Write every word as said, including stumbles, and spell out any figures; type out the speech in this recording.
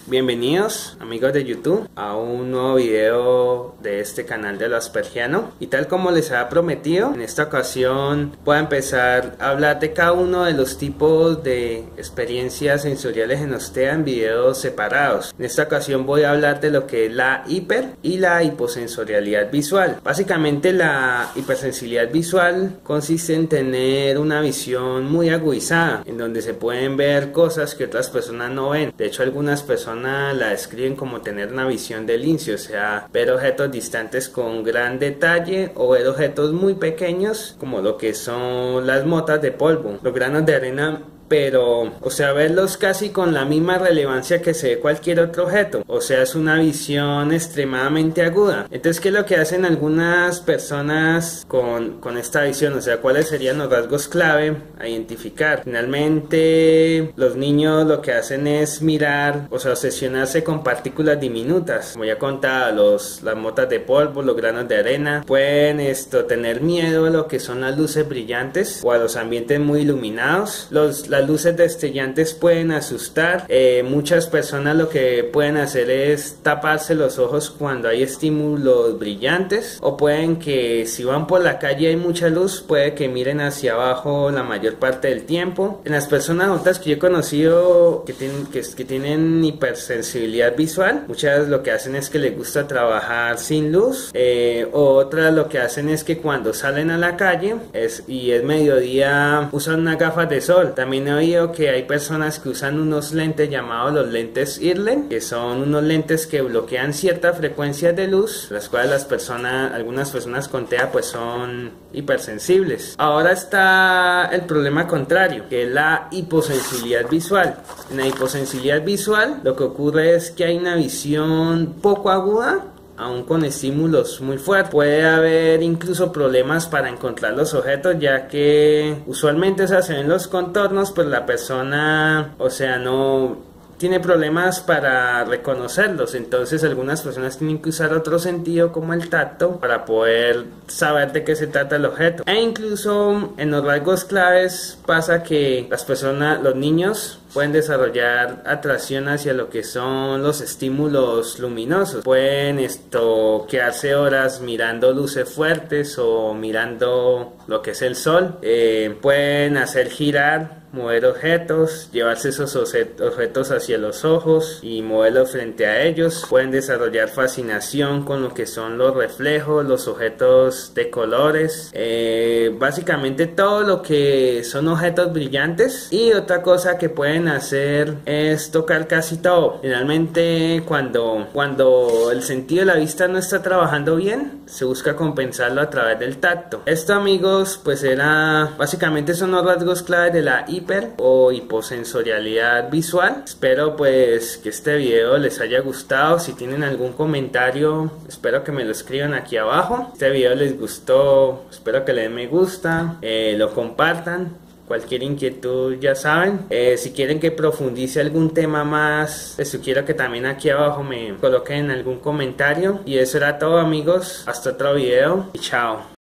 Bienvenidos amigos de YouTube a un nuevo video de este canal de lo aspergiano, y tal como les había prometido, en esta ocasión voy a empezar a hablar de cada uno de los tipos de experiencias sensoriales en usted en videos separados. En esta ocasión voy a hablar de lo que es la hiper y la hiposensorialidad visual. Básicamente la hipersensibilidad visual consiste en tener una visión muy agudizada, en donde se pueden ver cosas que otras personas no ven. De hecho, algunas personas la describen como tener una visión de lince, o sea, ver objetos distantes con gran detalle o ver objetos muy pequeños como lo que son las motas de polvo, los granos de arena, pero, o sea, verlos casi con la misma relevancia que se ve cualquier otro objeto. O sea, es una visión extremadamente aguda. Entonces, ¿qué es lo que hacen algunas personas con, con esta visión? O sea, ¿cuáles serían los rasgos clave a identificar? Finalmente, los niños lo que hacen es mirar, o sea, obsesionarse con partículas diminutas. Como ya contaba, los, las motas de polvo, los granos de arena. Pueden esto, tener miedo a lo que son las luces brillantes o a los ambientes muy iluminados. Los Las luces destellantes pueden asustar. Eh, muchas personas lo que pueden hacer es taparse los ojos cuando hay estímulos brillantes, o pueden que si van por la calle y hay mucha luz, puede que miren hacia abajo la mayor parte del tiempo. En las personas adultas que yo he conocido que tienen, que, que tienen hipersensibilidad visual, muchas lo que hacen es que les gusta trabajar sin luz. Eh, otras lo que hacen es que cuando salen a la calle es, y es mediodía, usan unas gafas de sol. También he oído que hay personas que usan unos lentes llamados los lentes Irlen, que son unos lentes que bloquean ciertas frecuencias de luz, las cuales las personas, algunas personas con T E A pues son hipersensibles. Ahora está el problema contrario, que es la hiposensibilidad visual. En la hiposensibilidad visual lo que ocurre es que hay una visión poco aguda, aún con estímulos muy fuertes. Puede haber incluso problemas para encontrar los objetos, ya que usualmente, o sea, se ven los contornos, pues la persona, o sea, no tiene problemas para reconocerlos. Entonces algunas personas tienen que usar otro sentido como el tacto para poder saber de qué se trata el objeto. E incluso en los rasgos claves pasa que las personas, los niños pueden desarrollar atracción hacia lo que son los estímulos luminosos. Pueden esto quedarse horas mirando luces fuertes o mirando lo que es el sol. Eh, pueden hacer girar, mover objetos, llevarse esos objetos hacia los ojos y moverlos frente a ellos. Pueden desarrollar fascinación con lo que son los reflejos, los objetos de colores, eh, básicamente todo lo que son objetos brillantes. Y otra cosa que pueden hacer es tocar casi todo. Generalmente cuando, cuando el sentido de la vista no está trabajando bien, se busca compensarlo a través del tacto. Esto, amigos, pues era básicamente son los rasgos claves de la hiper o hiposensorialidad visual. Espero pues que este video les haya gustado. Si tienen algún comentario, espero que me lo escriban aquí abajo. Este video les gustó, espero que le den me gusta, eh, lo compartan. Cualquier inquietud ya saben. Eh, si quieren que profundice algún tema más, les sugiero que también aquí abajo me coloquen algún comentario. Y eso era todo, amigos. Hasta otro video y chao.